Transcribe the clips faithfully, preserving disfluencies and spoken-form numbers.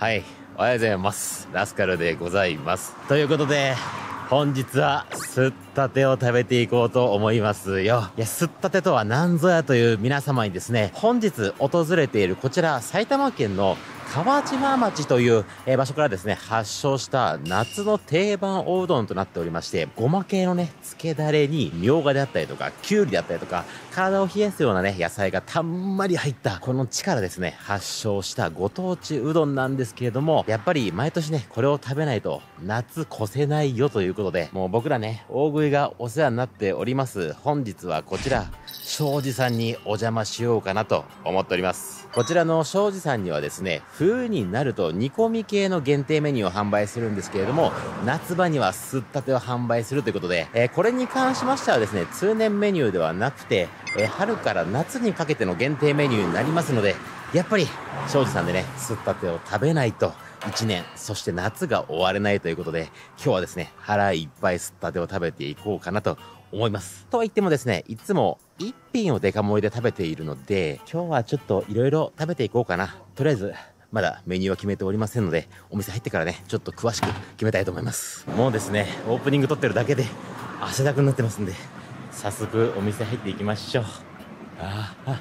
はい、おはようございます。ラスカルでございます。ということで、本日はすったてを食べていこうと思いますよ。いや、すったてとは何ぞやという皆様にですね、本日訪れているこちら埼玉県の川島町という、えー、場所からですね、発祥した夏の定番おうどんとなっておりまして、ごま系のね、漬けだれに、みょうがであったりとか、きゅうりであったりとか、体を冷やすようなね、野菜がたんまり入った、この地からですね、発祥したご当地うどんなんですけれども、やっぱり毎年ね、これを食べないと、夏越せないよということで、もう僕らね、大食いがお世話になっております。本日はこちら、庄司さんにお邪魔しようかなと思っております。こちらの庄司さんにはですね、冬になると煮込み系の限定メニューを販売するんですけれども、夏場にはすったてを販売するということで、えー、これに関しましてはですね、通年メニューではなくて、えー、春から夏にかけての限定メニューになりますので、やっぱり庄司さんでね、すったてを食べないといちねん、そして夏が終われないということで、今日はですね、腹いっぱいすったてを食べていこうかなと思います。とは言ってもですね、いつも一品をデカ盛りで食べているので、今日はちょっといろいろ食べていこうかな。とりあえず、まだメニューは決めておりませんので、お店入ってからね、ちょっと詳しく決めたいと思います。もうですね、オープニング撮ってるだけで汗だくになってますんで、早速お店入っていきましょう。ああ。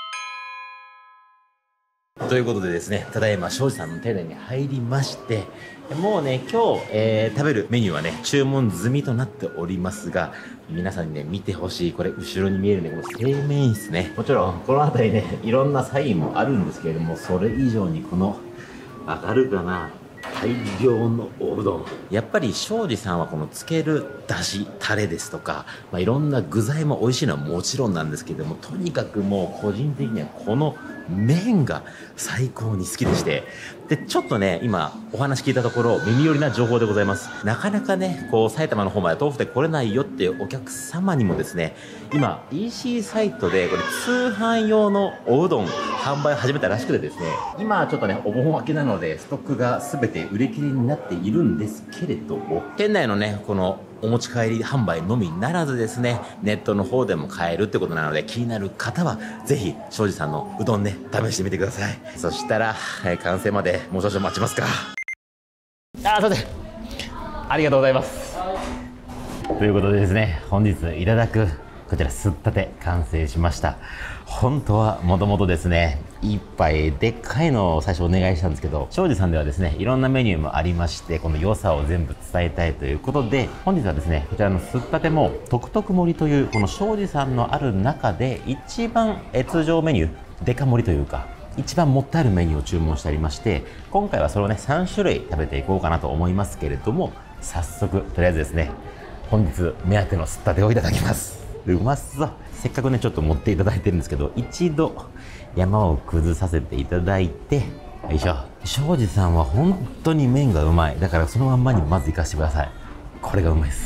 ということでですね、ただいま庄司さんの店内に入りまして、もうね、今日、えー、食べるメニューはね、注文済みとなっておりますが、皆さんにね、見てほしい、これ、後ろに見えるね、この製麺室ね。もちろん、この辺りね、いろんなサインもあるんですけれども、それ以上にこの、わかるかな？大量のおうどん。やっぱり庄司さんはこのつけるだし、タレですとか、まあ、いろんな具材も美味しいのはもちろんなんですけれども、とにかくもう個人的にはこの麺が最高に好きでして、で、ちょっとね、今お話聞いたところ、耳寄りな情報でございます。なかなかね、こう埼玉の方まで豆腐で来れないよっていうお客様にもですね、今 イーシー サイトでこれ通販用のおうどん販売を始めたらしくてですね、今ちょっとね、お盆明けなのでストックが全て売り切れになっているんですけれども、店内のね、このお持ち帰り販売のみならずですね、ネットの方でも買えるってことなので、気になる方はぜひ庄司さんのうどんね、試してみてください。そしたら、はい、完成までもう少々待ちますか。あー、すいません、ありがとうございます。ということでですね、本日いただくこちらすったて完成しました。本当はもともとですね、一杯でっかいのを最初お願いしたんですけど、庄司さんではですね、いろんなメニューもありまして、この良さを全部伝えたいということで、本日はですね、こちらのすったても特特盛りという、この庄司さんのある中で一番え通常メニュー、デカ盛りというか、一番もったいるメニューを注文してありまして、今回はそれをね、さん種類食べていこうかなと思いますけれども、早速、とりあえずですね、本日目当てのすったてをいただきます。うまそう。せっかくね、ちょっと持っていただいてるんですけど、一度山を崩させていただいて、よいしょ。庄司さんは本当に麺がうまい。だからそのまんまにまず行かせてください。これがうまいです。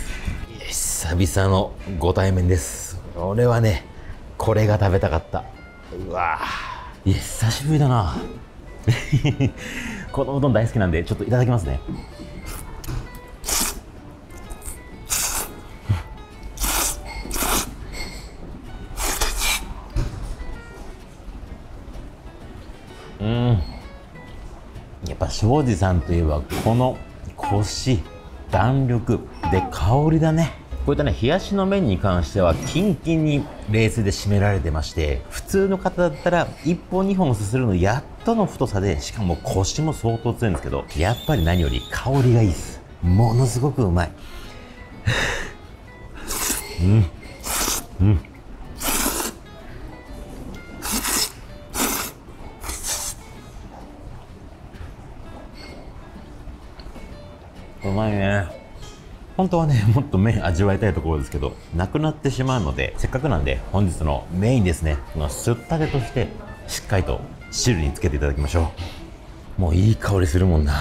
久々のご対面です。俺はね、これが食べたかった。うわぁ。いや、久しぶりだな。このうどん大好きなんで、ちょっといただきますね。うん。やっぱ庄司さんといえばこのコシ、弾力で香りだね。こういったね、冷やしの麺に関してはキンキンに冷水で締められてまして、普通の方だったらいっぽんにほんすするのやっとの太さで、しかもコシも相当強いんですけど、やっぱり何より香りがいいです。ものすごくうまい。うんうん。うまいね。本当はね、もっと麺味わいたいところですけど、なくなってしまうので、せっかくなんで本日のメインですね、このすったてとしてしっかりと汁につけていただきましょう。もういい香りするもんな。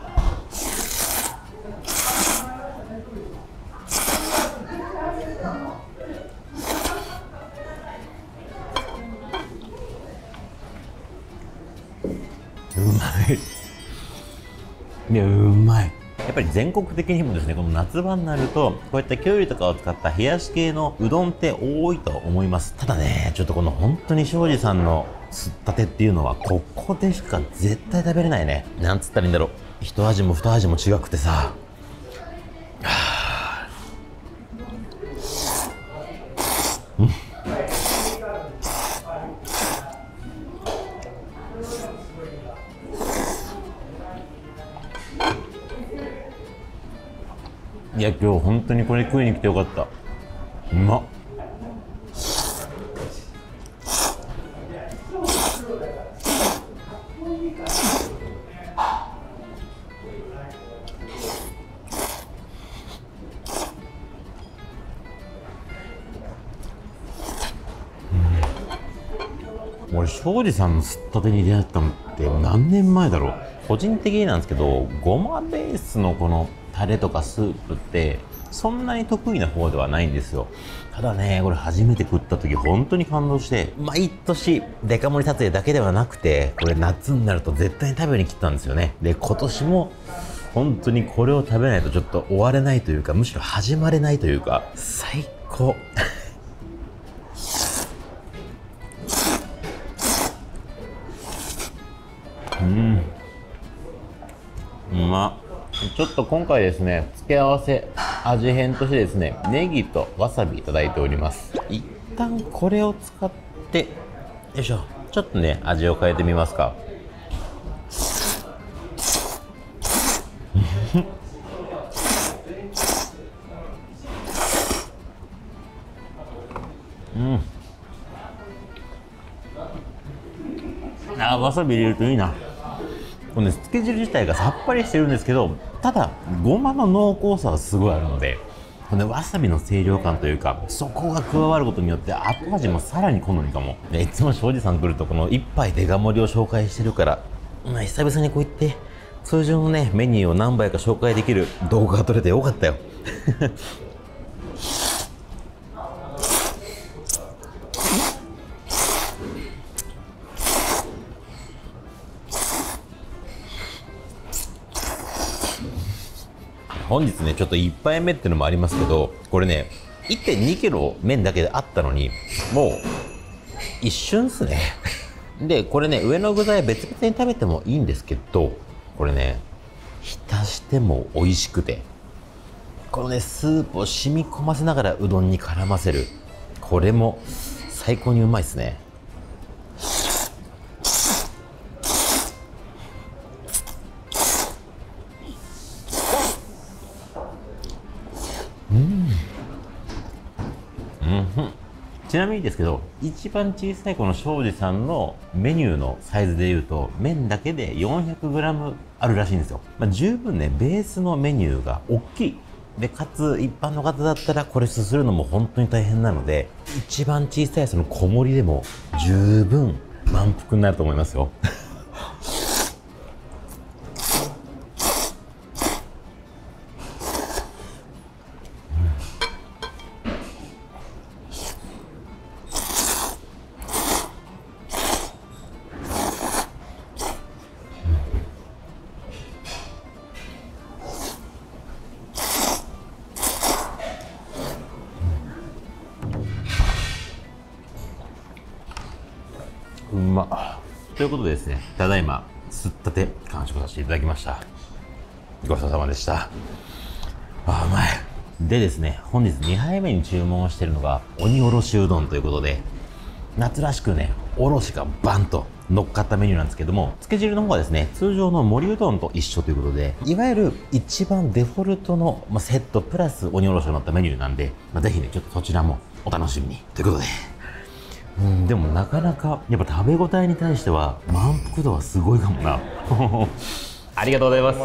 うまい。いや、うまい。やっぱり全国的にもですね、この夏場になると、こういったきゅうりとかを使った冷やし系のうどんって多いと思います。ただね、ちょっとこの本当に庄司さんのすったてっていうのはここでしか絶対食べれないね。なんつったらいいんだろう、一味も二味も違くてさ、はあ、うん、いや今日本当にこれ食いに来てよかった。うまっ。俺庄司さんのすったてに出会ったのって何年前だろう。個人的になんですけど、ごまベースのこのタレとかスープってそんなに得意な方ではないんですよ。ただね、これ初めて食った時本当に感動して、毎年デカ盛り撮影だけではなくて、これ夏になると絶対に食べに来てたんですよね。で今年も本当にこれを食べないとちょっと終われないというか、むしろ始まれないというか、最高。うん、うまっ。ちょっと今回ですね、付け合わせ味変としてですね、ネギとわさびいただいております。一旦これを使って、よいしょ、ちょっとね味を変えてみますか。うん、あ、わさび入れるといいな。このね、つけ汁自体がさっぱりしてるんですけど、ただごまの濃厚さはすごいあるので、このわさびの清涼感というか、そこが加わることによって後味もさらに好みかも。でいつも庄司さん来るとこの一杯デカ盛りを紹介してるから、まあ、久々にこう言って通常のねメニューを何杯か紹介できる動画が撮れてよかったよ。本日ねちょっといっぱいめってのもありますけど、これね いってんにキロ麺だけであったのにもう一瞬っすね。でこれね上の具材別々に食べてもいいんですけど、これね浸しても美味しくて、このねスープを染み込ませながらうどんに絡ませる、これも最高にうまいですね。うん、うん、ちなみにですけど、一番小さいこの庄司さんのメニューのサイズでいうと麺だけで よんひゃくグラム あるらしいんですよ。まあ、十分ねベースのメニューが大きいで、かつ一般の方だったらこれすするのも本当に大変なので、一番小さいその小盛りでも十分満腹になると思いますよ。うまっ。ということでですね、ただいますったて完食させていただきました。ごちそうさまでした。あ、うまい。でですね、本日にはいめに注文しているのが鬼おろしうどんということで、夏らしくねおろしがバンと乗っかったメニューなんですけども、つけ汁の方はですね通常の盛りうどんと一緒ということで、いわゆる一番デフォルトのセットプラス鬼おろしが乗ったメニューなんで、まあ、ぜひねちょっとそちらもお楽しみにということで、うん、でもなかなかやっぱ食べ応えに対しては満腹度はすごいかもな。ありがとうございます。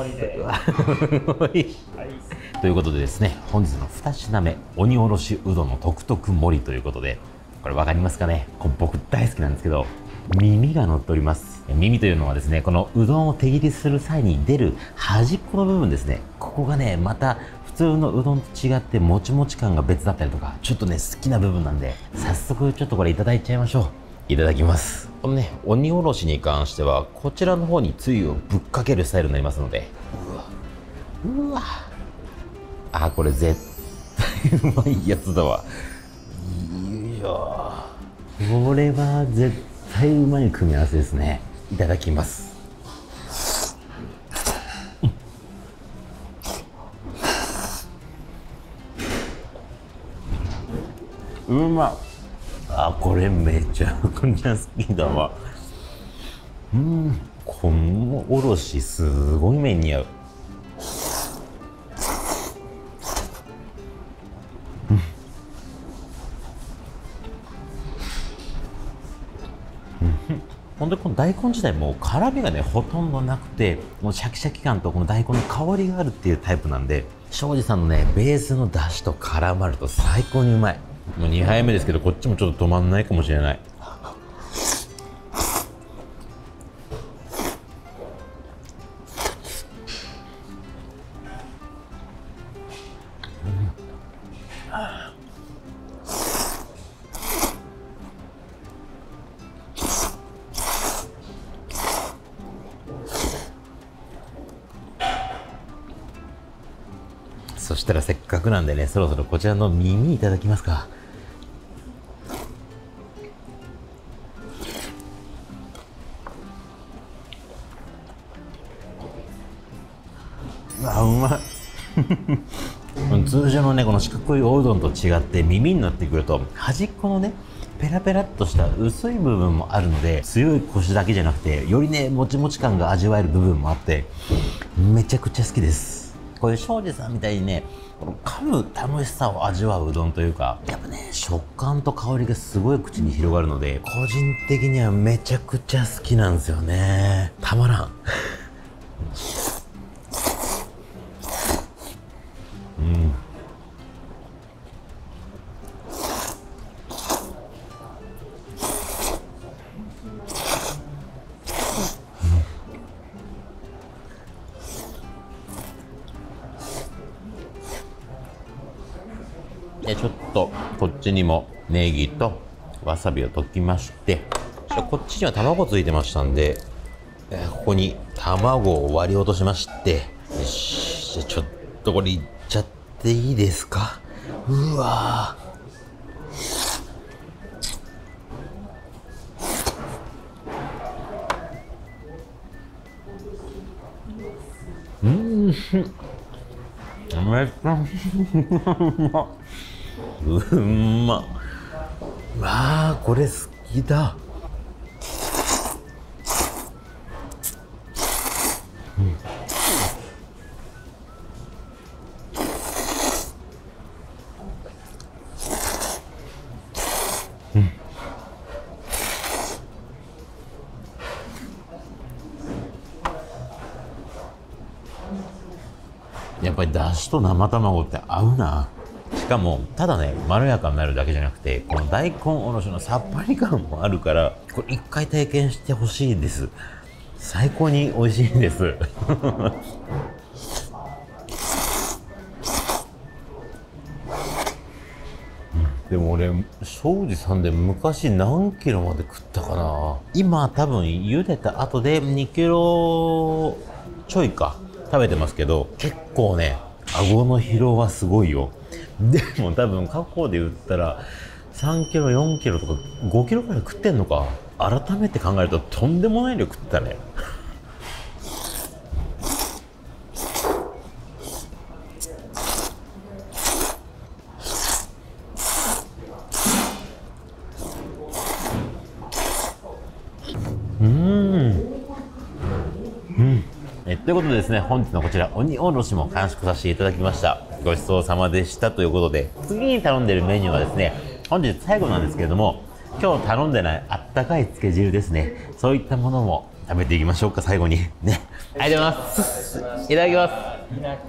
ということでですね、本日のに品目鬼おろしうどんの特特盛りということで、これ分かりますかね。これ僕大好きなんですけど、耳が乗っております。耳というのはですね、このうどんを手切りする際に出る端っこの部分ですね。ここがねまた普通のうどんと違ってもちもち感が別だったりとか、ちょっとね好きな部分なんで、早速ちょっとこれいただいちゃいましょう。いただきます。このね鬼おろしに関してはこちらの方につゆをぶっかけるスタイルになりますので、うわうわ、あ、これ絶対うまいやつだわ。いや、これは絶対うまい組み合わせですね。いただきます。うん、うまっ。あ、これめちゃくちゃ好きだわ。うん、このおろしすごい麺に合う。本当にこの大根自体も辛みがねほとんどなくて、もうシャキシャキ感とこの大根の香りがあるっていうタイプなんで、庄司さんのねベースの出汁と絡まると最高にうまい。もうにはいめですけど、こっちもちょっと止まんないかもしれない。そしたらせっかくなんでね、そろそろこちらの耳いただきますか。あ、うまい通常のねこの四角いおうどんと違って耳になってくると端っこのねペラペラっとした薄い部分もあるので、強いコシだけじゃなくてよりねもちもち感が味わえる部分もあってめちゃくちゃ好きです。こういう庄司さんみたいにね噛む楽しさを味わううどんというか、やっぱね食感と香りがすごい口に広がるので、個人的にはめちゃくちゃ好きなんですよね。たまらんうん、でちょっとこっちにもネギとわさびを溶きまして、こっちには卵ついてましたんで、えー、ここに卵を割り落としまして、よし、じゃあちょっとこれいっちゃっていいですか。うわー、うん、めっちゃうまっ。うんまっ。わあ、これ好きだ。うん、うん、やっぱりだしと生卵って合うな。しかもただねまろやかになるだけじゃなくて、この大根おろしのさっぱり感もあるから、これ一回体験してほしいです。最高に美味しいですでも俺庄司さんで昔何キロまで食ったかな。今多分茹でた後でにキロちょいか食べてますけど、結構ね顎の疲労はすごいよ。でも多分過去で言ったらさんキロよんキロとかごキロくらい食ってんのか。改めて考えるととんでもない量食ったね。うーん、うん。えということでですね、本日のこちら鬼おろしも完食させていただきました。ごちそうさまでしたということで、次に頼んでるメニューはですね、本日最後なんですけれども、今日頼んでないあったかいつけ汁ですね、そういったものも食べていきましょうか。最後にね、ありがとうございます。いただきます。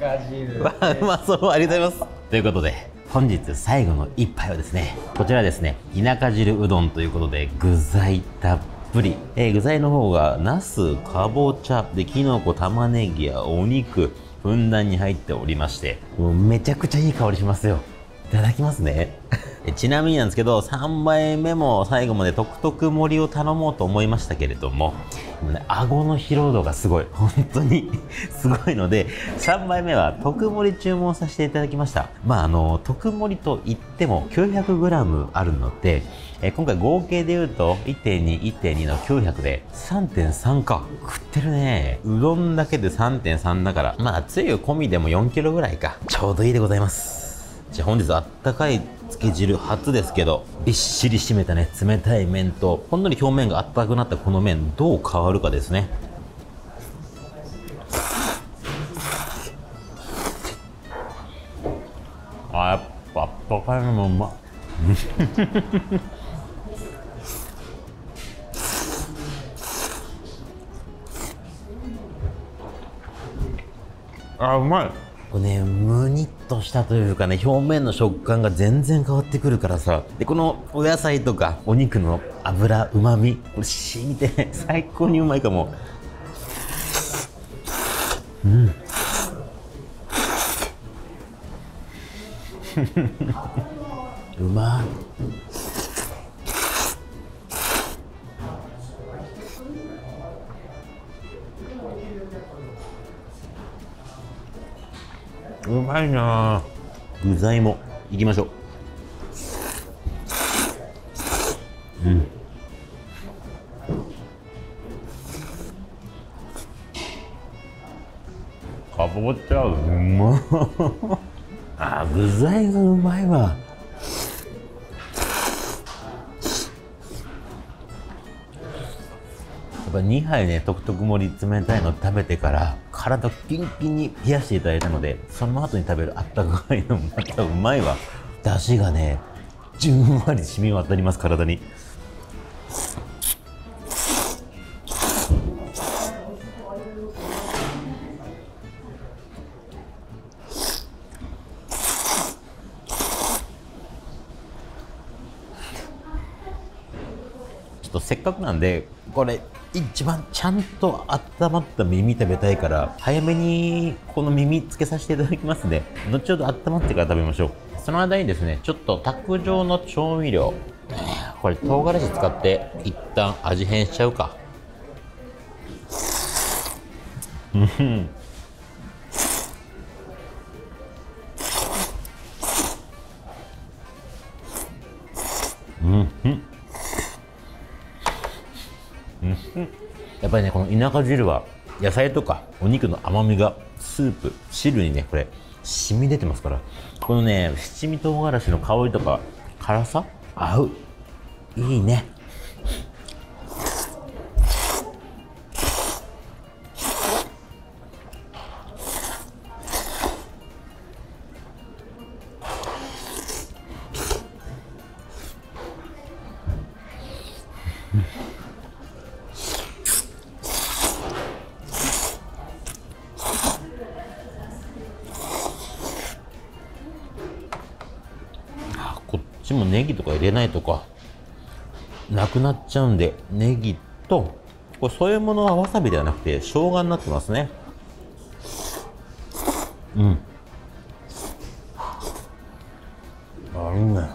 田舎汁わあ、うまそう。ありがとうございます。ということで本日最後の一杯はですね、こちらですね、田舎汁うどんということで、具材たっぷり、えー、具材の方がナス、かぼちゃで、きのこ、玉ねぎやお肉ふんだんに入っておりまして、もうめちゃくちゃいい香りしますよ。 ただきますね。ちなみになんですけど、さんばいめも最後までトクトク盛りを頼もうと思いましたけれども、もうね、顎の疲労度がすごい。本当にすごいので、さんばいめは特盛り注文させていただきました。まあ、あの、特盛りといっても きゅうひゃくグラム あるので、え今回合計で言うと いってんに、いってんに のきゅうひゃくで さんてんさん か。食ってるね。うどんだけで さんてんさん だから、まあ、つゆ込みでもよんキロぐらいか。ちょうどいいでございます。じゃあ本日あったかいつけ汁初ですけど、びっしり締めたね、冷たい麺と、ほんのり表面があったかくなったこの麺、どう変わるかですね。あ、やっぱあったかいのもうまっ。あ、うまい。これね、むにっとしたというかね、表面の食感が全然変わってくるからさ。で、このお野菜とかお肉の脂、うまみ、これ染みて最高にうまいかも。うん。うまっ。うまいな。具材もいきましょう。うん。かぼちゃうまっ。あ、具材がうまいわ。やっぱにはいね、トクトク盛り冷たいの食べてから体キンキンに冷やしていただいたので、その後に食べるあったかいのもまたうまいわ。出汁がね、じゅんわり染み渡ります、体に。ちょっとせっかくなんで、これ一番ちゃんと温まった耳食べたいから、早めにこの耳つけさせていただきますね。後ほど温まってから食べましょう。その間にですね、ちょっと卓上の調味料、これ唐辛子使って一旦味変しちゃうか。うん。うんうん。やっぱりね、この田舎汁は野菜とかお肉の甘みがスープ、汁にね、これ染み出てますから、このね、七味唐辛子の香りとか辛さ合う。いいね。こっちもネギとか入れないとかなくなっちゃうんで、ネギとこれ添え物はわさびではなくて生姜になってますね。うん。あ、いいね。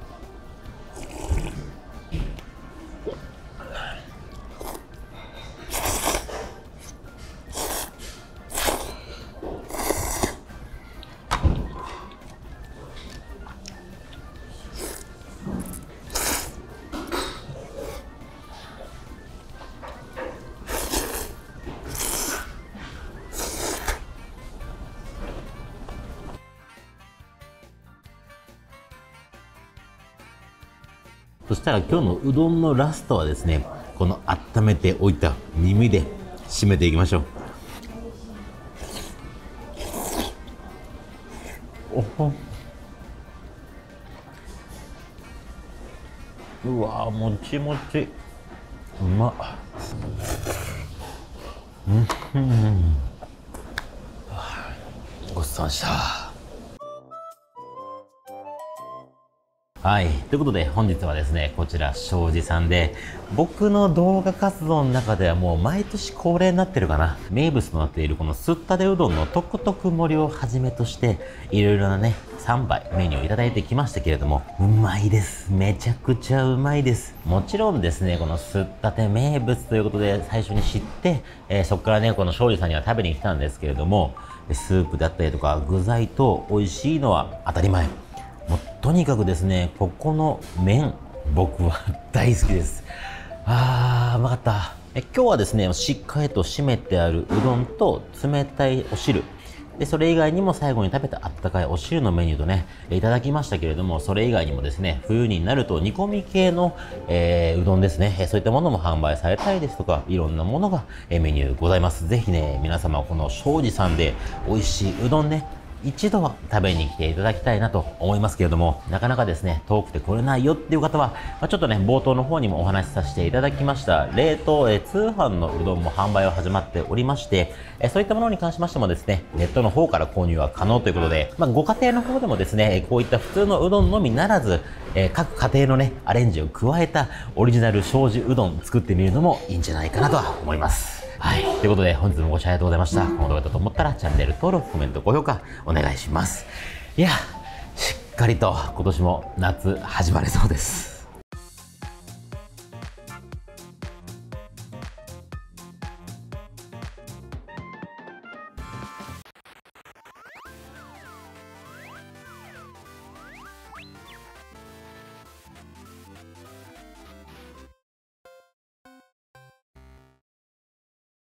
そしたら今日のうどんのラストはですね、この温めておいた耳で締めていきましょう。おほ。うわー、もちもち。うまっ。うん、うん。ごちそうさまでした。 はい。ということで、本日はですね、こちら、庄司さんで、僕の動画活動の中ではもう毎年恒例になってるかな。名物となっているこのすったてうどんのトクトク盛りをはじめとして、いろいろなね、さんばいメニューをいただいてきましたけれども、うまいです。めちゃくちゃうまいです。もちろんですね、このすったて名物ということで最初に知って、えー、そこからね、この庄司さんには食べに来たんですけれども、スープだったりとか具材と美味しいのは当たり前。もうとにかくですね、ここの麺、僕は大好きです。あー、うまかった。え今日はですね、しっかりと締めてあるうどんと冷たいお汁。で、それ以外にも最後に食べたあったかいお汁のメニューとね、いただきましたけれども、それ以外にもですね、冬になると煮込み系の、えー、うどんですね、そういったものも販売されたりですとか、いろんなものが、えー、メニューございます。ぜひね、皆様この庄司さんで美味しいうどんね、一度は食べに来ていただきたいなと思いますけれども、なかなかですね、遠くて来れないよっていう方は、まあ、ちょっとね、冒頭の方にもお話しさせていただきました、冷凍、え通販のうどんも販売を始まっておりまして、えそういったものに関しましてもですね、ネットの方から購入は可能ということで、まあ、ご家庭の方でもですね、こういった普通のうどんのみならず、え各家庭のね、アレンジを加えたオリジナル庄司うどん作ってみるのもいいんじゃないかなとは思います。はい。ということで、本日もご視聴ありがとうございました。この動画だと思ったら、チャンネル登録、コメント、高評価、お願いします。いや、しっかりと今年も夏始まりそうです。